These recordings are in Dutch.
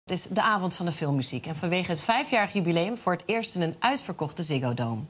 Het is de avond van de filmmuziek. En vanwege het 5-jarig jubileum voor het eerst in een uitverkochte Ziggo Dome.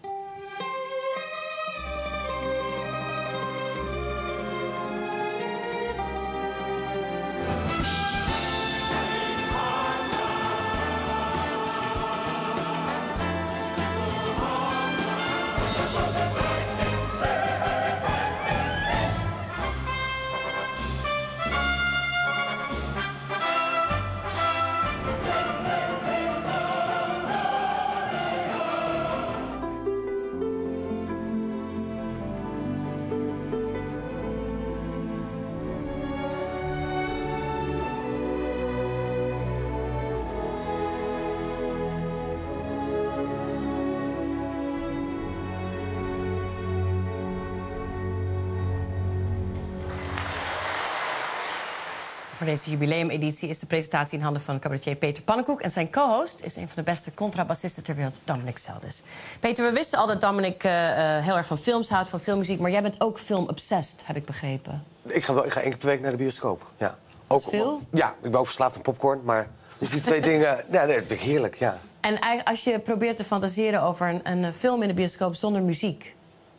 Voor deze jubileumeditie is de presentatie in handen van cabaretier Peter Pannenkoek. En zijn co-host is een van de beste contrabassisten ter wereld, Dominic Seldes. Peter, we wisten al dat Dominic heel erg van films houdt, van filmmuziek. Maar jij bent ook film-obsessed, heb ik begrepen. Ik ga 1 keer per week naar de bioscoop, ja. Ook veel? Ja, ik ben ook verslaafd aan popcorn, maar... Dus die twee dingen, nee, dat vind ik heerlijk, ja. En als je probeert te fantaseren over een film in de bioscoop zonder muziek...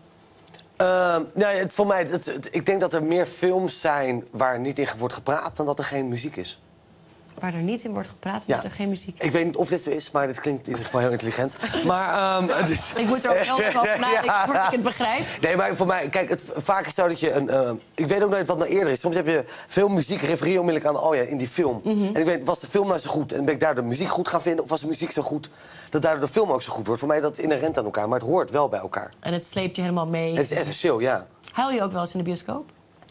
Voor mij, ik denk dat er meer films zijn waar niet in wordt gepraat dan dat er geen muziek is. Waar er niet in wordt gepraat en dat er geen muziek is? Ik weet niet of dit zo is, maar dit klinkt in ieder geval heel intelligent. Maar, ik moet er ook wel over nadenken voordat ik het begrijp. Nee, maar voor mij, kijk, vaak is het zo dat je ik weet ook nooit wat nou eerder is. Soms heb je veel muziek, refereer onmiddellijk aan, in die film. En ik weet, was de film nou zo goed? En ben ik daar de muziek goed gaan vinden? Of was de muziek zo goed dat daardoor de film ook zo goed wordt? Voor mij is dat inherent aan elkaar, maar het hoort wel bij elkaar. En het sleept je helemaal mee? Het is essentieel, ja. Huil je ook wel eens in de bioscoop?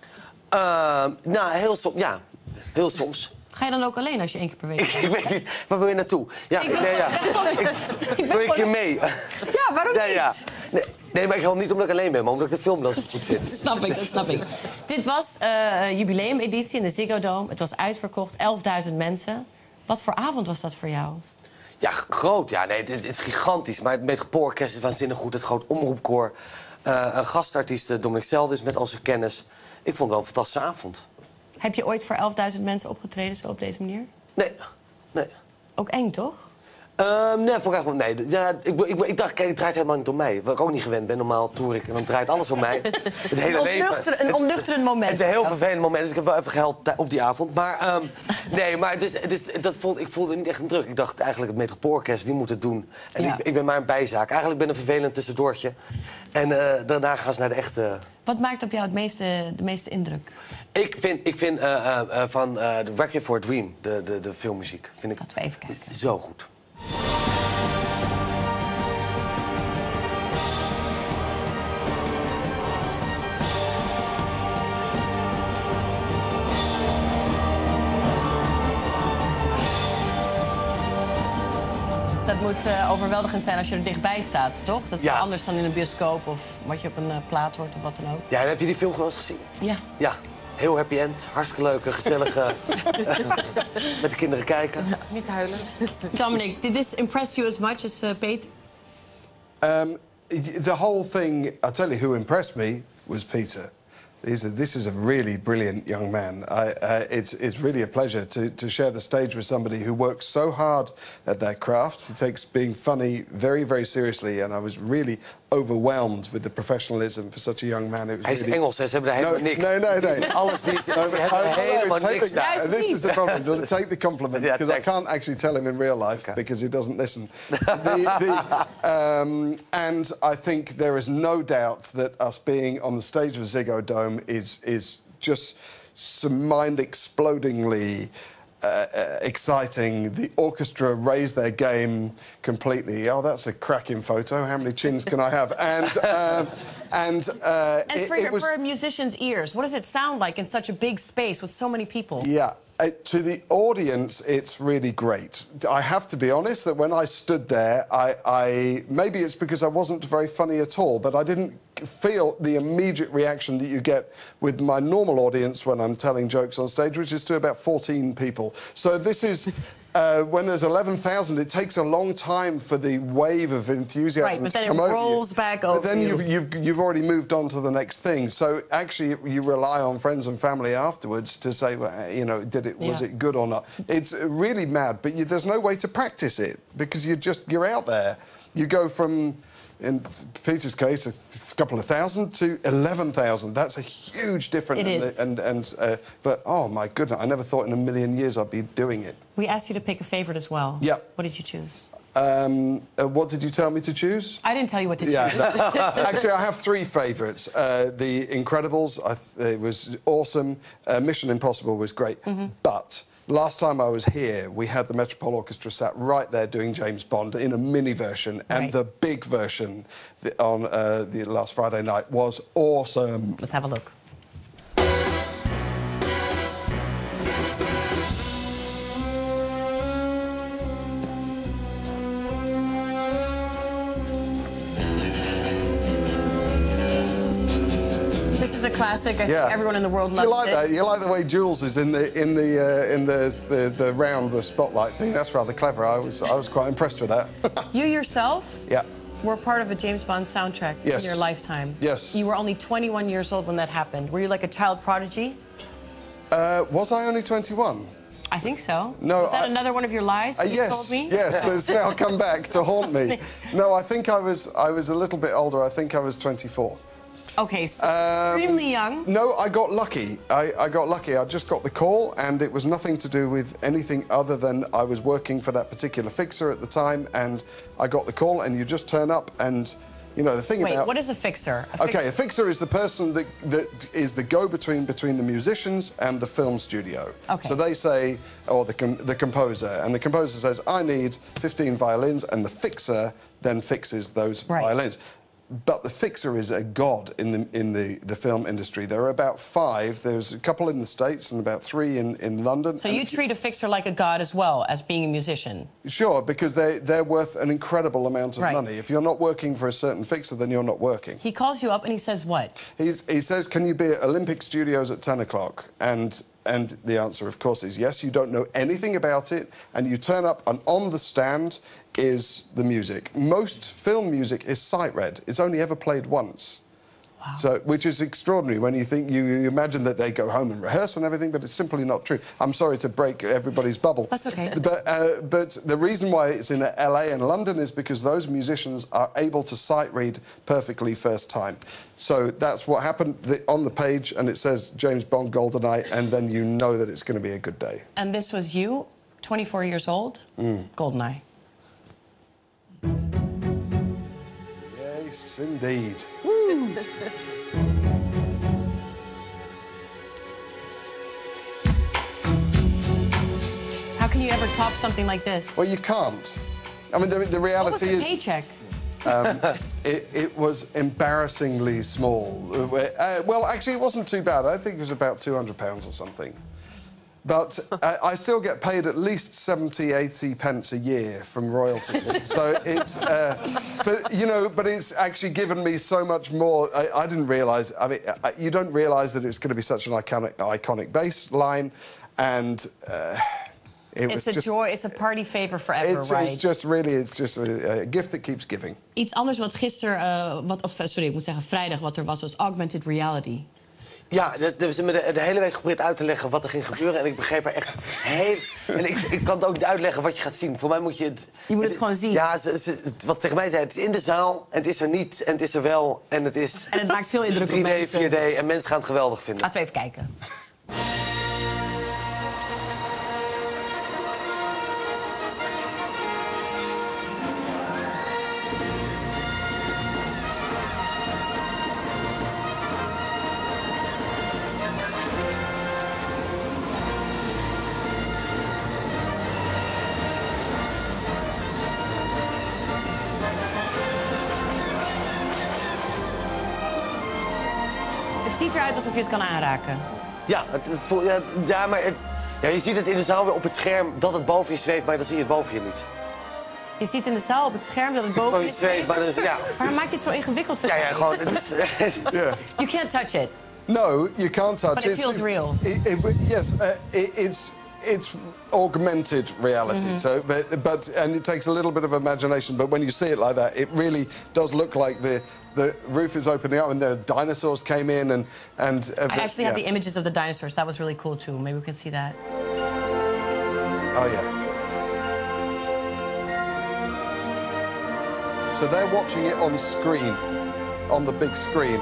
Heel soms, ja. Heel soms. Ga je dan ook alleen als je 1 keer per week Ik weet niet. Waar wil je naartoe? Ja, ik wil ik je mee? Ja, waarom niet? Nee, maar ik ga niet omdat ik alleen ben, maar omdat ik de film dan zo goed vind. Dat snap ik. Dit was jubileumeditie in de Ziggo Dome. Het was uitverkocht, 11.000 mensen. Wat voor avond was dat voor jou? Ja, groot. Ja, nee, het is gigantisch. Maar het Metropoolorkest is waanzinnig goed. Het groot omroepkoor. Een gastartiest, Dominic Seldes, met al zijn kennis. Ik vond het wel een fantastische avond. Heb je ooit voor 11.000 mensen opgetreden zo op deze manier? Nee. Ook eng, toch? Nee, voor mij nee. Ja, ik dacht, kijk, het draait helemaal niet om mij. Wat ik ook niet gewend ben. Normaal toer ik en dan draait alles om mij. Het hele leven. Een onnuchterend moment. Het is een heel vervelend moment, dus ik heb wel even gehuild op die avond. Maar nee, maar ik voelde niet echt een druk. Ik dacht eigenlijk het Metropoolorkest, die moet het doen. En ik ben maar een bijzaak. Eigenlijk ben ik een vervelend tussendoortje. En daarna gaan ze naar de echte... Wat maakt op jou de meeste indruk? Ik vind van The Requiem for a Dream, de filmmuziek, vind ik. Laten we even kijken. Zo goed. Dat moet overweldigend zijn als je er dichtbij staat, toch? Dat is anders dan in een bioscoop of wat je op een plaat hoort of wat dan ook. Ja, heb je die film gewoon eens gezien? Ja. Ja, heel happy end. Hartstikke leuke, gezellige... met de kinderen kijken. Ja, niet huilen. Dominic, did this impress you as much as Peter? The whole thing, I'll tell you who impressed me was Peter. This is a really brilliant young man. It's really a pleasure to share the stage with somebody who works so hard at their craft. He takes being funny very, very seriously, and I was really overwhelmed with the professionalism for such a young man. It was Hij is Engels, hè? Ze hebben daar helemaal niks. Nee. Alles niks. Ze hebben helemaal niks daar. This is the problem. Take the compliment, because I can't actually tell him in real life, because he doesn't listen. And I think there is no doubt that us being on the stage of Ziggo Dome is just some mind-explodingly exciting. The orchestra raised their game completely. Oh, that's a cracking photo. How many chins can I have? And for a musician's ears, what does it sound like in such a big space with so many people? Yeah. To the audience, it's really great. I have to be honest that when I stood there, I maybe it's because I wasn't very funny at all, but I didn't feel the immediate reaction that you get with my normal audience when I'm telling jokes on stage, which is to about 14 people. So this is When there's 11,000, it takes a long time for the wave of enthusiasm to come over you. But then it rolls back over. But then you've already moved on to the next thing. So actually, you rely on friends and family afterwards to say, well, you know, was it good or not? It's really mad, but there's no way to practice it because you're out there. You go from, in Peter's case, a couple of thousand to 11,000. That's a huge difference. It is. But, oh, my goodness, I never thought in a million years I'd be doing it. We asked you to pick a favourite as well. Yeah. What did you choose? What did you tell me to choose? I didn't tell you what to choose. Actually, I have three favourites. The Incredibles, it was awesome. Mission Impossible was great. But last time I was here, we had the Metropole Orchestra sat right there doing James Bond in a mini version, and the big version on the last Friday night was awesome. Let's have a look. This is a classic. I think everyone in the world loves it. You like that? You like the way Jules is in the round, the spotlight thing? That's rather clever. I was quite impressed with that. You yourself? Yeah. Were part of a James Bond soundtrack in your lifetime. Yes. You were only 21 years old when that happened. Were you like a child prodigy? Was I only 21? I think so. No. Is that another one of your lies that you told me? Yes, there's now come back to haunt me. No, I think I was a little bit older. I think I was 24. Okay, so extremely young. No, I got lucky. I got lucky. I just got the call, and it was nothing to do with anything other than I was working for that particular fixer at the time, and I got the call, and you just turn up, and, you know, the thing about... Wait, what is a fixer? OK, a fixer is the person that is the go-between between the musicians and the film studio. Okay. So they say, or the composer, and the composer says, I need 15 violins, and the fixer then fixes those violins. But the fixer is a god in the film industry. There are about 5. There's a couple in the States and about 3 in London. So you treat a fixer like a god as well as being a musician? Sure, because they're worth an incredible amount of money. If you're not working for a certain fixer, then you're not working. He calls you up and he says what? He says, can you be at Olympic Studios at 10 o'clock? And the answer, of course, is yes. You don't know anything about it, and you turn up, and on the stand is the music. Most film music is sight-read. It's only ever played once. Wow. So, which is extraordinary when you think you imagine that they go home and rehearse and everything, but it's simply not true. I'm sorry to break everybody's bubble. That's okay. But the reason why it's in LA and London is because those musicians are able to sight-read perfectly first time. So that's what happened on the page, and it says James Bond GoldenEye, and then you know that it's going to be a good day. And this was you, 24 years old, GoldenEye. Yes, indeed. Woo. How can you ever top something like this? Well, you can't. I mean, the reality is... What was the paycheck? It was embarrassingly small. Well, actually, it wasn't too bad. I think it was about £200 or something. But I still get paid at least 70, 80 pence a year from royalties. So it's, but, you know, but it's actually given me so much more. I didn't realise. I mean, you don't realise that it's going to be such an iconic bass line, and it's a joy. It's a party favor forever, right? It's just really, it's just a gift that keeps giving. Iets anders wat gisteren, sorry, ik moet zeggen vrijdag wat er was augmented reality. Ja, ze hebben me de hele week geprobeerd uit te leggen wat er ging gebeuren. En ik begreep er echt heel... En ik kan het ook niet uitleggen wat je gaat zien. Voor mij moet je het... Je moet het gewoon zien. Ja, wat ze tegen mij zei, het is in de zaal, en het is er niet, en het is er wel, en het is... En het maakt veel indruk op 3D, mensen. 4D, en mensen gaan het geweldig vinden. Laten we even kijken. Het ziet eruit alsof je het kan aanraken. Ja, je ziet het in de zaal weer op het scherm dat het boven je zweeft, maar dan zie je het boven je niet. Je ziet in de zaal op het scherm dat het boven je zweeft. Maar waarom maak je het zo ingewikkeld voor? Ja, gewoon... You can't touch it. No, you can't touch it. But it feels real. Yes, it's augmented reality. So, and it takes a little bit of imagination. But when you see it like that, it really does look like the roof is opening up and the dinosaurs came in and I actually have the images of the dinosaurs. That was really cool too. Maybe we can see that. Oh yeah. So they're watching it on screen, on the big screen.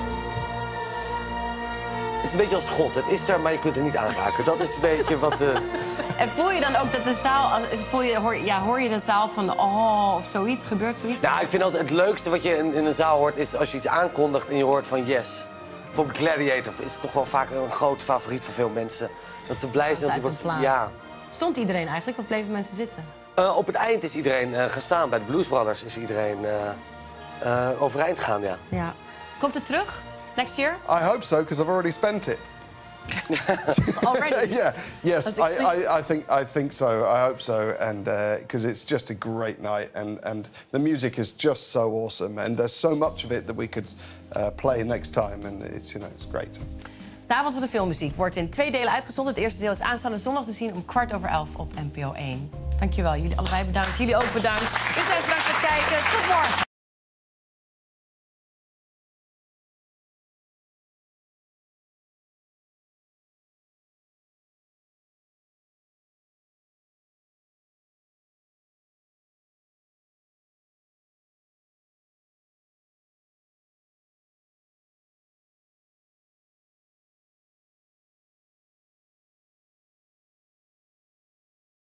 Het is een beetje als God. Het is er, maar je kunt het niet aanraken. Dat is een beetje wat... En voel je dan ook dat de zaal... hoor je de zaal van... Oh, of zoiets, gebeurt zoiets? Nou, ik vind altijd het leukste wat je in een zaal hoort... is als je iets aankondigt en je hoort van yes. Bijvoorbeeld Gladiator is toch wel vaak een grote favoriet voor veel mensen. Dat ze blij zijn dat hij ja. Stond iedereen eigenlijk of bleven mensen zitten? Op het eind is iedereen gestaan. Bij de Blues Brothers is iedereen overeind gegaan, ja. Ja. Komt het terug? Next year? I hope so, because I've already spent it. Already? Yeah, yes, I think so. I hope so, and because it's just a great night, and the music is just so awesome, and there's so much of it that we could play next time, and it's it's great. De avond van de filmmuziek wordt in 2 delen uitgezonden. Het eerste deel is aanstaande zondag te zien om 11:15 op NPO 1. Dankjewel, jullie allebei bedankt. Jullie ook bedankt. Dus bedankt voor het kijken. Tot morgen.